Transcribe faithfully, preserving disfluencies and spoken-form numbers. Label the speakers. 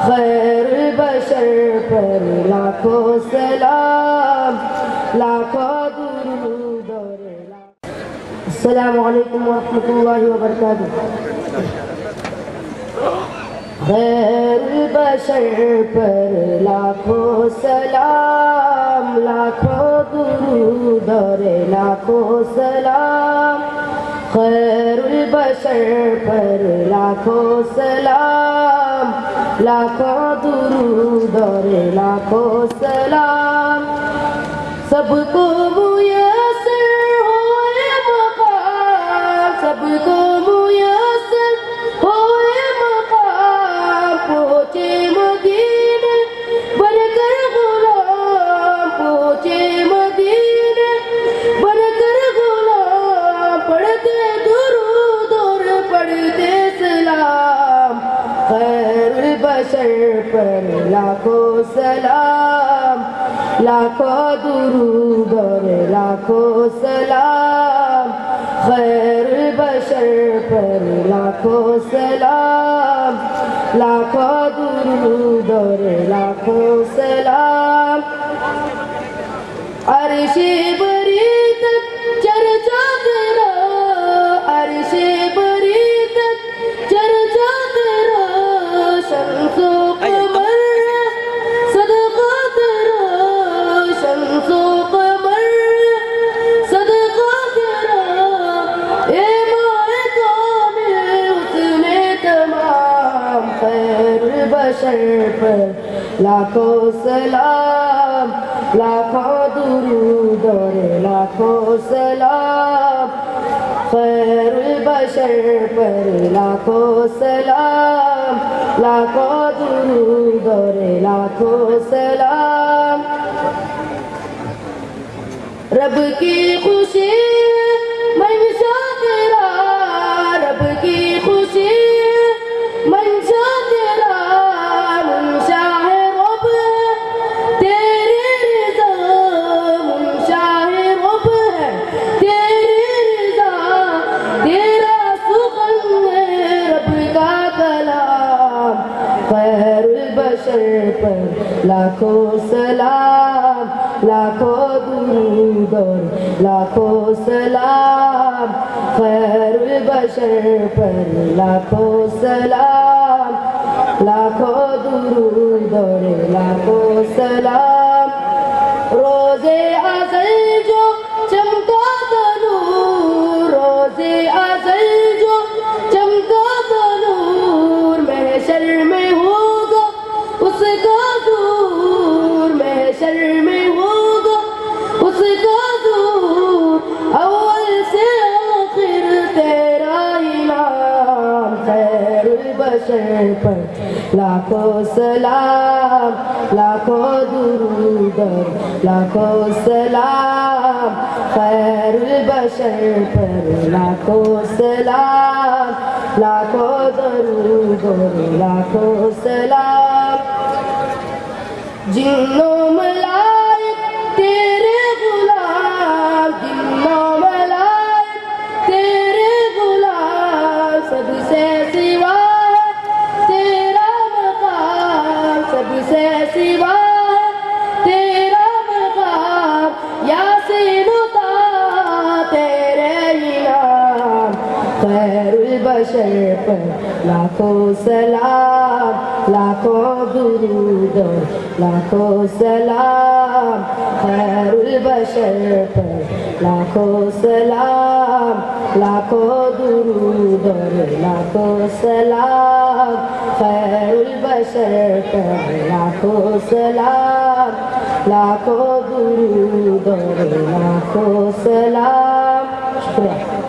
Speaker 1: خیر البشر پر لاکھوں سلام لاکھوں درود اور السلام علیکم ورحمۃ اللہ وبرکاتہ. خیر البشر پر لاکھوں سلام لاکھوں درود اور لاکھوں سلام. خیر البشر پر لاکھوں سلام لاکھوں درود اور لاکھوں سلام. سب کو میسر ہوئے مقام سب کو میسر ہوئے مقام. پہنچے مدینے بن کر غلام پہنچے مدینے بن کر غلام. پڑھتے درود اور پڑھتے سلام. خیر البشر پر لاکھوں سلام لاکھوں درود اور لاکھوں سلام. خیر البشر پر لاکھوں سلام لاکھوں درود اور لاکھوں سلام. عرش بری تک چرچا تیرا عرش بری تک چرچا تیرا. شمس و قمر صدقہ تیرا شمس و قمر صدقہ تیرا. اے ماہ کامل حسن تمام. خیر البشر پر لاکھوں سلام لاکھوں درود اور لاکھوں سلام. خیر البشر پر لاکھوں سلام لاکھوں درود اور لاکھوں سلام. رب کی خوشی منشا تیرا رب کی خوشی منشا تیرا. منشا ہے رب تیری رضا منشا ہے رب ہے تیری رضا. تیرا سخن ہے رب کا کلام. خیر البشر پر لاکھوں سلام لاکھوں درود اور لاکھوں سلام. خیر البشر پر لاکھوں سلام لاکھوں درود اور لاکھوں سلام. روزے ازل جو چمکا تھا نور روزے ازل جو چمکا تھا نور. محشر میں ہوگا اس کا ظہور محشر میں ہوگا اس کا ظہور. اول سے آخر تیرا انعام. خیر البشر پر لاکھوں سلام لاکھوں درود اور لاکھوں سلام. خیر البشر پر لاکھوں سلام لاکھوں درود اور لاکھوں سلام. جنوں ملائک تیرے غلام جنوں ملائک تیرے غلام. سب سے سوا تیرا مقام سب سے سوا تیرا مقام. یاسین تا تیرے انعام. خیر البشر پر لاکھوں سلام لاکھوں درود اور لاکھوں سلام. خیر البشر پر لاکھوں سلام لاکھوں درود اور لاکھوں سلام. خیر البشر پر لاکھوں سلام لاکھوں درود اور لاکھوں سلام. شکریہ.